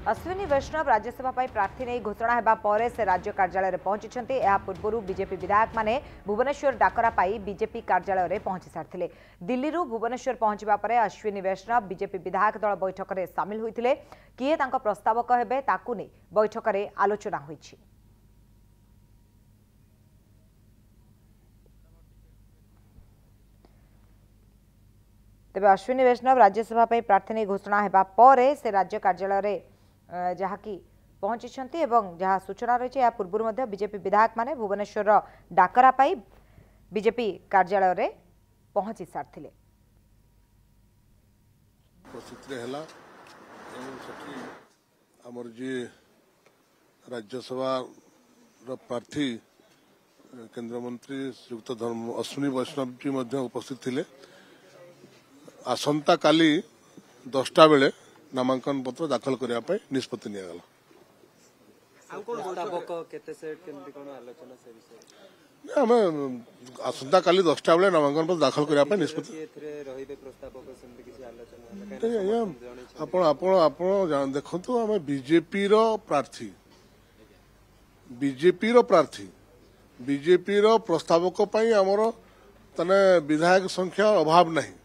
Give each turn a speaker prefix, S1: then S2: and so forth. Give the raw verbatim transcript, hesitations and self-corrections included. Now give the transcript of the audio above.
S1: अश्विनी वैष्णव राज्यसभा प्रार्थी नहीं घोषणा होगा पर से राज्य कार्यालय पहुंची। यह पूर्व बीजेपी विधायक माने भुवनेश्वर डाकरा पाई बीजेपी कार्यालय पहुंची सारी। दिल्ली भुवनेश्वर पहुंचा पर अश्विनी वैष्णव बीजेपी विधायक दल बैठक में सामिल होते। किए प्रस्तावक हेबे ताकू नहीं बैठक में आलोचना हुई। तेबे अश्विनी वैष्णव राज्यसभा प्रार्थी नहीं घोषणा होगा पर से राज्य कार्यालय जहाँकि पहुंची जहाँ सूचना रही है। पूर्व बीजेपी विधायक माने भुवनेश्वर डाकरा पाई बीजेपी कार्यालय पहुंची सारी।
S2: आमर जी राज्यसभा प्रार्थी केंद्र मंत्री श्रीयुक्त धर्म अश्विनी वैष्णव जी उपस्थित थे। आसंता काली दसटा बेले नामांकन पत्र दाखल करने निष्पत्ति निगला। आम आसंता काली दसटा बेले नामांकन पत्र दाखल करने निष्पत्ति देखु। आम बीजेपी प्रार्थी बीजेपी प्रार्थी बीजेपी प्रस्तावक आमर तने विधायक संख्या अभाव नहीं।